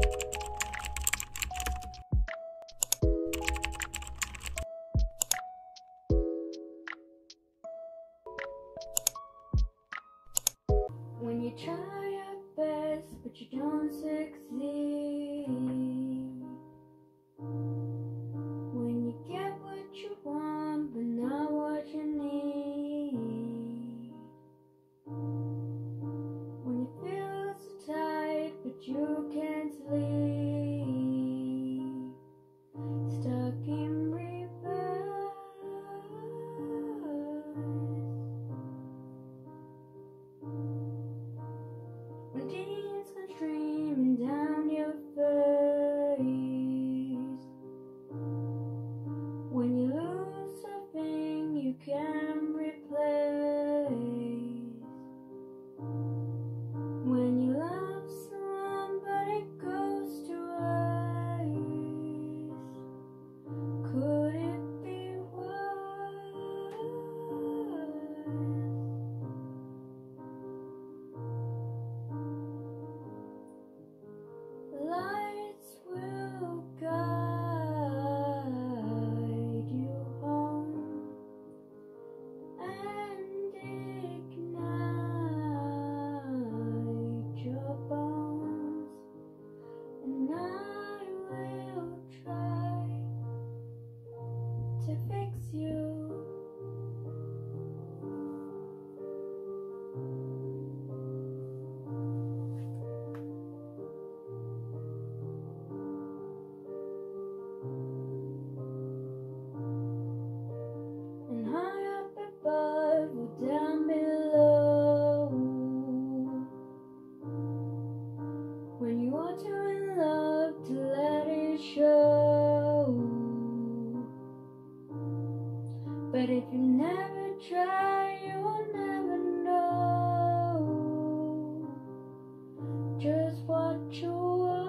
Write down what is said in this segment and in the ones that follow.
When you try your best but you don't succeed, when you get what you want but not what you need, when you feel so tight but you can't sleep, stuck in reverse, when tears come streaming down your face, when you lose something you can't replace, when you love someone but it goes to waste, could it be worse? Lights will guide you home and ignite your bones, and I will try to fix you. And high up above or down below, when you are too in love to let it show, but if you never try you will never know just what you are.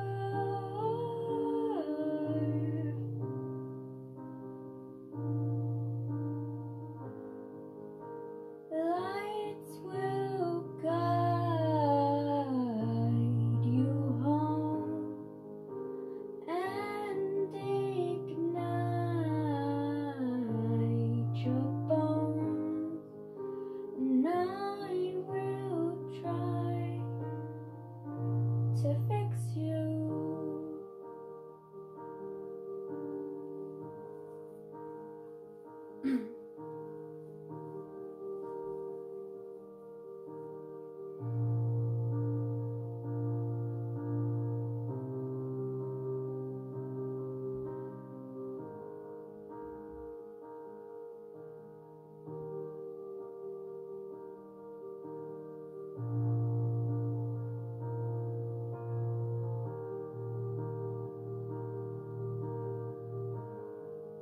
Lights will guide you home and ignite your bones, and I will try to fix you.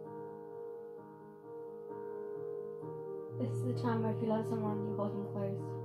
This is the time where if you love someone, you hold them close.